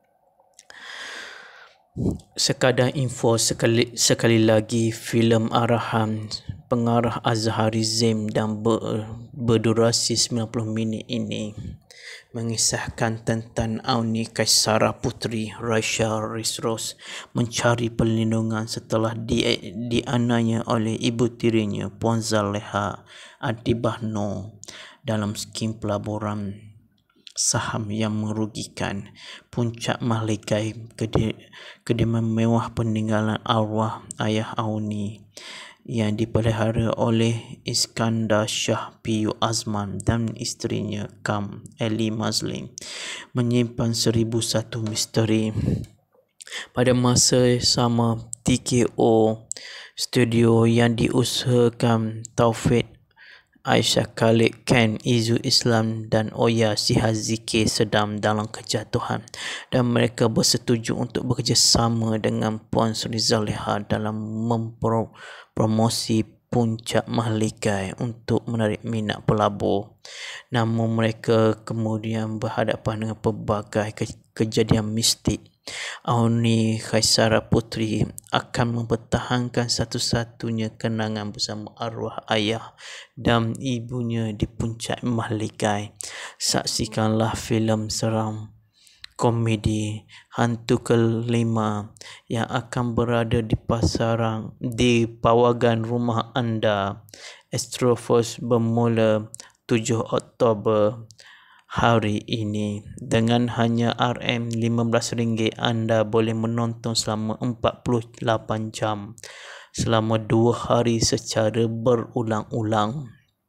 Sekadar info sekali lagi, filem arahan pengarah Raysha Rizrose dan berdurasi 90 minit ini mengisahkan tentang Auni Qaisara Putri Raysha Rizrose mencari perlindungan setelah dianiaya oleh ibu tirinya Puan Sri Zaleha, Adibah Noor, dalam skim pelaburan saham yang merugikan. Puncak Mahligai, kediaman mewah peninggalan arwah ayah Auni yang dipelihara oleh Iskandar Syah PU Azman dan isterinya Elly Mazlein, menyimpan 1001 misteri. Pada masa sama, TKO Studio yang diusahakan Aisar Khaled, Izzue Islam dan Shiha Zikir sedang dalam kejatuhan, dan mereka bersetuju untuk bekerjasama dengan Puan Sri Zaleha dalam mempromosi Puncak Mahligai untuk menarik minat pelabur. Namun mereka kemudian berhadapan dengan pelbagai kejadian mistik. Auni Qaisara Putri akan mempertahankan satu-satunya kenangan bersama arwah ayah dan ibunya di Puncak Mahligai. Saksikanlah filem seram komedi Hantu Kelima yang akan berada di pawagan rumah anda. Astrofos bermula 7 Oktober hari ini. Dengan hanya RM15 anda boleh menonton selama 48 jam selama 2 hari secara berulang-ulang.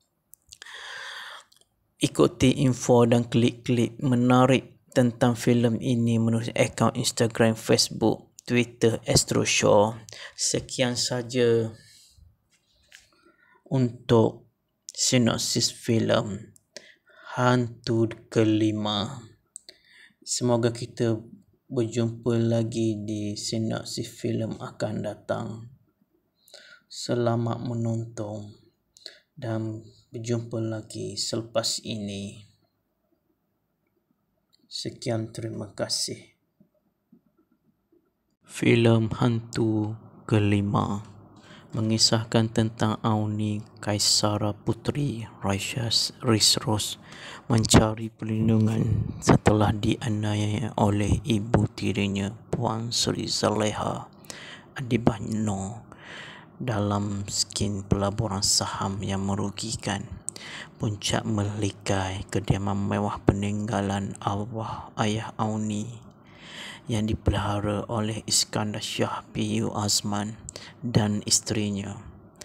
Ikuti info dan klik-klik menarik tentang filem ini melalui akaun Instagram, Facebook, Twitter Astroshow. Sekian saja untuk sinopsis filem Hantu Kelima. Semoga kita berjumpa lagi di sinopsis filem akan datang. Selamat menonton dan berjumpa lagi selepas ini. Sekian, terima kasih. Filem Hantu Kelima mengisahkan tentang Auni Qaisara Putri Raysha Rizrose mencari perlindungan setelah dianiaya oleh ibu tirinya Puan Sri Zaleha, Adibah Noor, dalam skim pelaburan saham yang merugikan. Puncak Mahligai, kediaman mewah peninggalan arwah ayah Auni yang dipelihara oleh Iskandar Syah PU Azman dan isterinya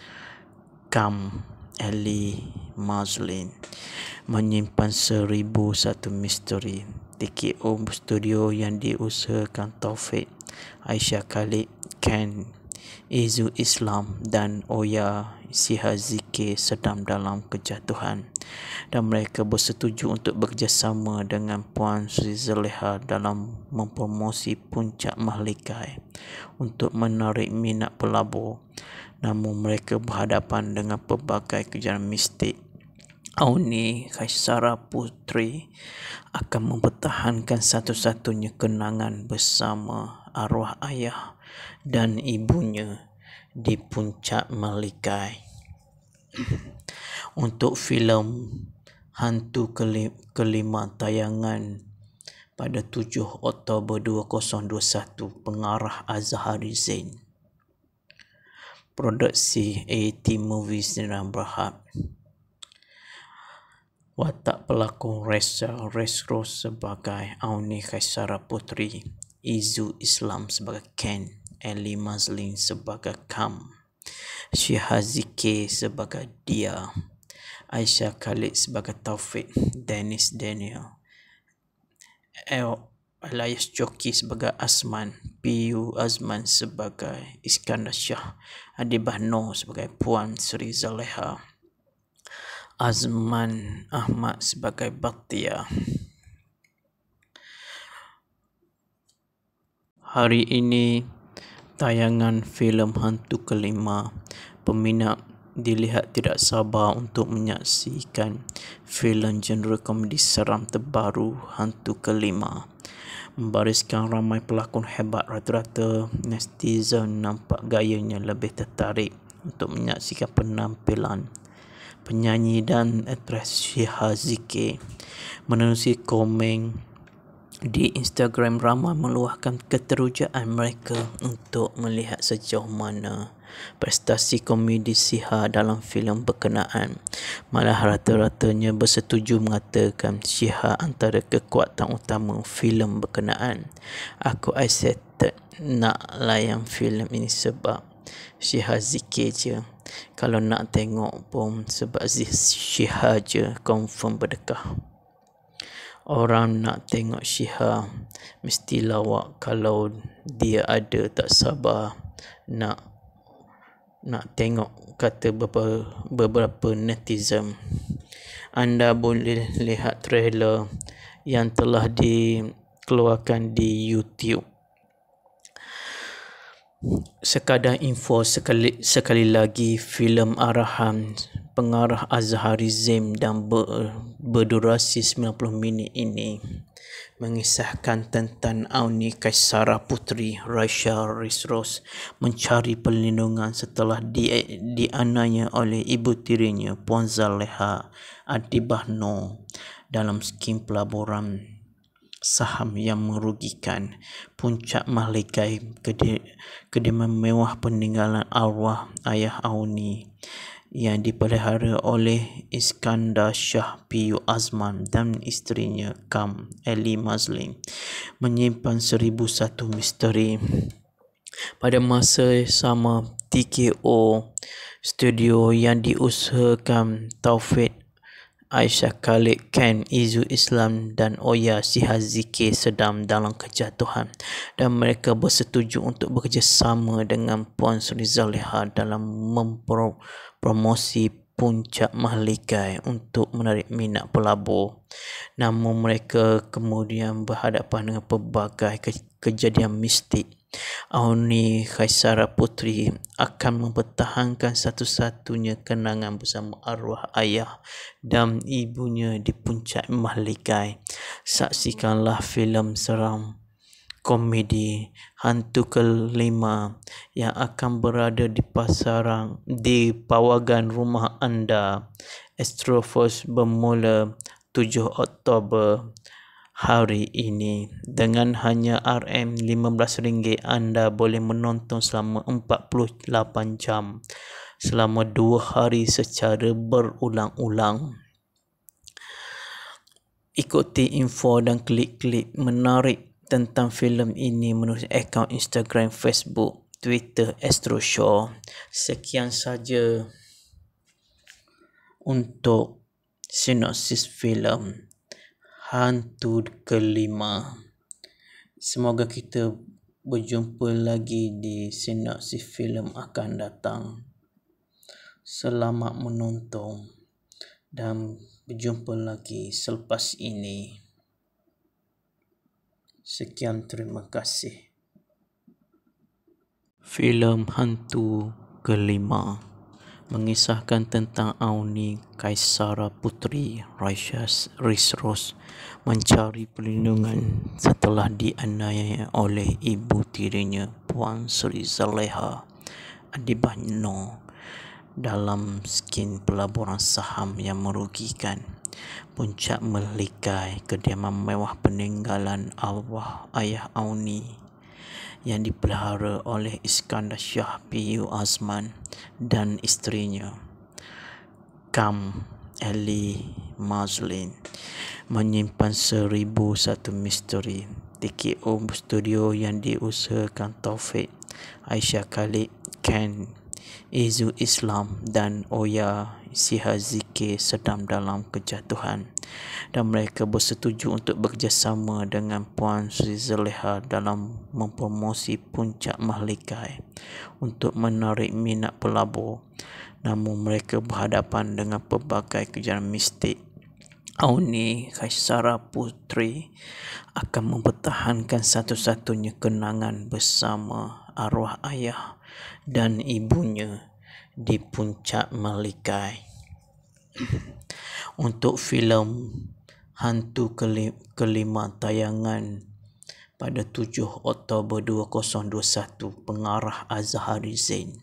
Elly Mazlein, menyimpan 1001 misteri. TKO Studio yang diusahakan Aisar Khaled, Izzue Islam dan Shiha Zikir sedang dalam kejatuhan, dan mereka bersetuju untuk bekerjasama dengan Puan Sri Zaleha dalam mempromosi Puncak Mahligai untuk menarik minat pelabur. Namun mereka berhadapan dengan pelbagai kejadian mistik. Auni Qaisara Putri akan mempertahankan satu-satunya kenangan bersama arwah ayah dan ibunya di Puncak Mahligai. Untuk filem Hantu Kelima, tayangan pada 7 Oktober 2021. Pengarah Raysha Rizrose. Produksi AT Movies dan Berhad. Watak pelakon Raysha Rizrose sebagai Auni Qaisara Putri, Izzue Islam sebagai Ken, Elly Mazlein sebagai Kam, Shiha Zikir sebagai Dia, Aisar Khaled sebagai Taufik, Daniel, Elias Joki sebagai Asman, P.U. Azman sebagai Iskandar Syah, Adibah Noor sebagai Puan Sri Zaleha, Azman Ahmad sebagai Baktia. Hari ini tayangan filem Hantu Kelima. Peminat dilihat tidak sabar untuk menyaksikan filem genre komedi seram terbaru Hantu Kelima. Membariskan ramai pelakon hebat, rata-rata netizen nampak gayanya lebih tertarik untuk menyaksikan penampilan penyanyi dan aktris Shiha Zikir. Menerusi komen di Instagram, ramai meluahkan keterujaan mereka untuk melihat sejauh mana prestasi komedi Shiha dalam filem berkenaan. Malah rata-ratanya bersetuju mengatakan Shiha antara kekuatan utama filem berkenaan. Aku excited nak layan filem ini sebab Shiha Zikir je. Kalau nak tengok pun sebab Shiha je, confirm berdekah. Orang nak tengok Shiha mesti lawak. Kalau dia ada, tak sabar nak tengok, kata beberapa netizen. Anda boleh lihat trailer yang telah dikeluarkan di YouTube. Sekadar info sekali lagi, filem arahan pengarah Raysha Rizrose dan berdurasi 90 minit ini mengisahkan tentang Auni Qaisara Putri, Raysha Rizrose mencari perlindungan setelah dianiaya oleh ibu tirinya Puan Sri Zaleha, Adibah Noor, dalam skim pelaburan saham yang merugikan. Puncak Mahligai, kediaman mewah peninggalan arwah ayah Auni yang dipelihara oleh Iskandar Syah P.U. Azman dan isterinya Kam, Elly Mazlein, menyimpan 1001 misteri. Pada masa sama, TKO Studio yang diusahakan Taufik, Aisar Khaled, Ken, Izzue Islam dan Shiha Zikir sedang dalam kejatuhan, dan mereka bersetuju untuk bekerjasama dengan Puan Sri Zaleha dalam mempromosi Puncak Mahligai untuk menarik minat pelabur. Namun mereka kemudian berhadapan dengan pelbagai kejadian mistik. Auni Qaisara Putri akan mempertahankan satu-satunya kenangan bersama arwah ayah dan ibunya di Puncak Mahligai. Saksikanlah filem seram komedi Hantu Kelima yang akan berada di pawagan rumah anda. Astrofos bermula 7 Oktober hari ini. Dengan hanya RM15 anda boleh menonton selama 48 jam selama 2 hari secara berulang-ulang. Ikuti info dan klik-klik menarik tentang filem ini melalui akaun Instagram, Facebook, Twitter Astroshow. Sekian saja untuk sinopsis filem Hantu Kelima. Semoga kita berjumpa lagi di sinopsis filem akan datang. Selamat menonton dan berjumpa lagi selepas ini. Sekian, terima kasih. Filem Hantu Kelima mengisahkan tentang Auni Qaisara Putri, Raysha Rizrose mencari perlindungan setelah dianiaya oleh ibu tirinya Puan Sri Zaleha, Adibah Noor, dalam skim pelaburan saham yang merugikan. Puncak Mahligai, kediaman mewah peninggalan arwah ayah Auni yang dipelihara oleh Iskandar Syah Azman dan isterinya Elly Mazlein, menyimpan 1001 misteri. TKO Studio yang diusahakan Taufik, Aisar Khaled, Izzue Islam dan Shiha Zikir sedang dalam kejatuhan, dan mereka bersetuju untuk bekerjasama dengan Puan Sri Zaleha dalam mempromosi Puncak Mahligai untuk menarik minat pelabur. Namun mereka berhadapan dengan pelbagai kejadian mistik. Auni Qaisara Putri akan mempertahankan satu-satunya kenangan bersama arwah ayah dan ibunya di Puncak Mahligai. Untuk filem Hantu Kelima tayangan pada 7 Oktober 2021, pengarah Raysha Rizrose,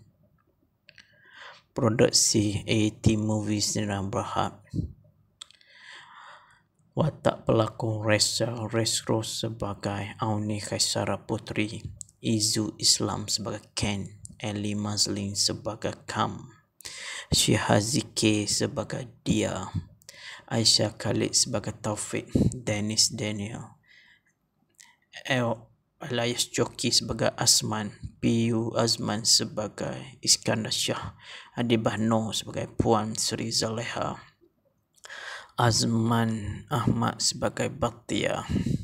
produksi AT Movies dan Berhad. Watak pelakon Raysha Rizrose sebagai Auni Qaisara Putri, Izzue Islam sebagai Elly Mazlein sebagai Shiha Zikir sebagai Dia, Aisar Khaled sebagai Taufik, Daniel, alias Joki sebagai Asman, Azman sebagai Iskandar Syah, Adibah Noor sebagai Puan Sri Zaleha, Azman Ahmad sebagai Baktia.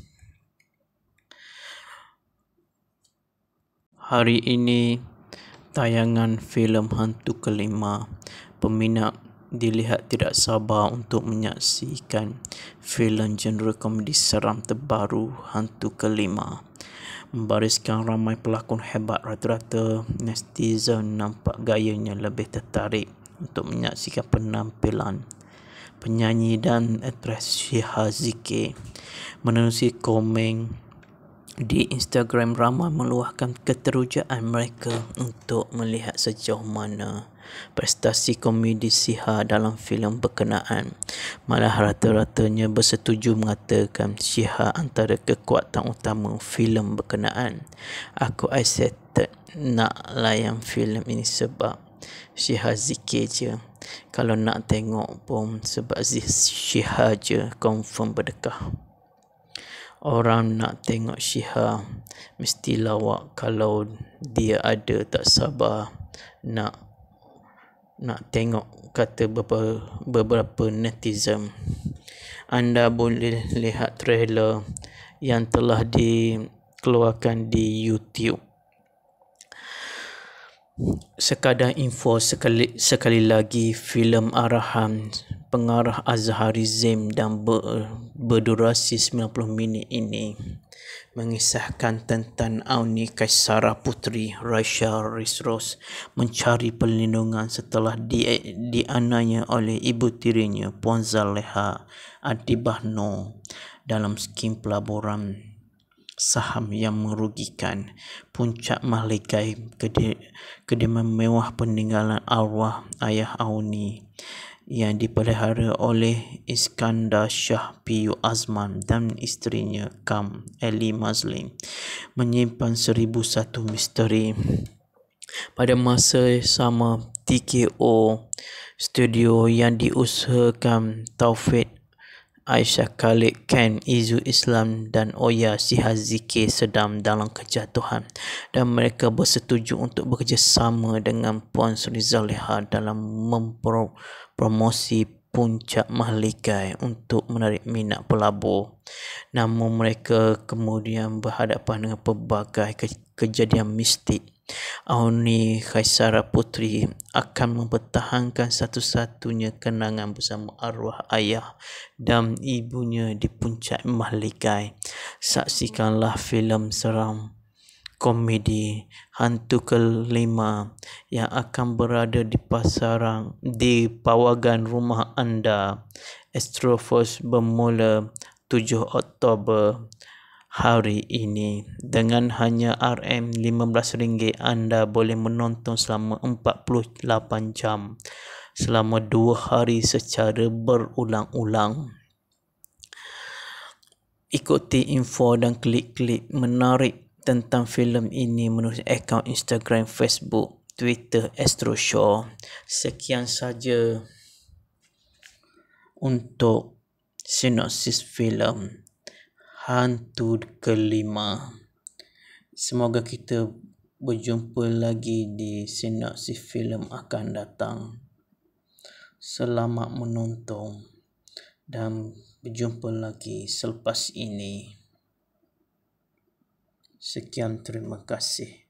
Hari ini tayangan filem Hantu Kelima. Peminat dilihat tidak sabar untuk menyaksikan filem genre komedi seram terbaru Hantu Kelima. Membariskan ramai pelakon hebat, rata-rata netizen nampak gayanya lebih tertarik untuk menyaksikan penampilan penyanyi dan aktris Shiha Zikir. Menerusi komen di Instagram, ramai meluahkan keterujaan mereka untuk melihat sejauh mana prestasi komedi Shiha dalam filem berkenaan. Malah rata-ratanya bersetuju mengatakan Shiha antara kekuatan utama filem berkenaan. Aku excited nak layan filem ini sebab Shiha Zikir je. Kalau nak tengok pun sebab Shiha je confirm berdekah. Orang nak tengok Shiha mesti lawak. Kalau dia ada, tak sabar nak tengok, kata beberapa netizen. Anda boleh lihat trailer yang telah dikeluarkan di YouTube. Sekadar info sekali lagi, filem arahan pengarah Raysha Rizrose dan berdurasi 90 minit ini mengisahkan tentang Auni Qaisara Putri, Raysha Rizrose mencari perlindungan setelah dianiaya oleh ibu tirinya Puan Sri Zaleha, Adibah Noor, dalam skim pelaburan saham yang merugikan. Puncak Mahligai, kediaman mewah peninggalan arwah ayah Auni yang dipelihara oleh Iskandar Syah Azman dan isterinya Elly Mazlein, menyimpan 1001 misteri. Pada masa sama, TKO Studio yang diusahakan Taufik, Aisar Khaled, Izzue Islam dan Shiha Zikir sedang dalam kejatuhan, dan mereka bersetuju untuk bekerjasama dengan Puan Sri Zaleha dalam mempromosi Puncak Mahligai untuk menarik minat pelabur. Namun mereka kemudian berhadapan dengan pelbagai kejadian mistik. Auni Qaisara Putri akan mempertahankan satu-satunya kenangan bersama arwah ayah dan ibunya di Puncak Mahligai. Saksikanlah filem seram komedi Hantu Kelima yang akan berada di pawagan rumah anda. Astrofos bermula 7 Oktober hari ini. Dengan hanya RM15, anda boleh menonton selama 48 jam selama 2 hari secara berulang-ulang. Ikuti info dan klik-klik menarik tentang filem ini melalui akaun Instagram, Facebook, Twitter Astro Show. Sekian saja untuk sinopsis filem Hantu Kelima. Semoga kita berjumpa lagi di sinopsis filem akan datang. Selamat menonton dan berjumpa lagi selepas ini. Sekian, terima kasih.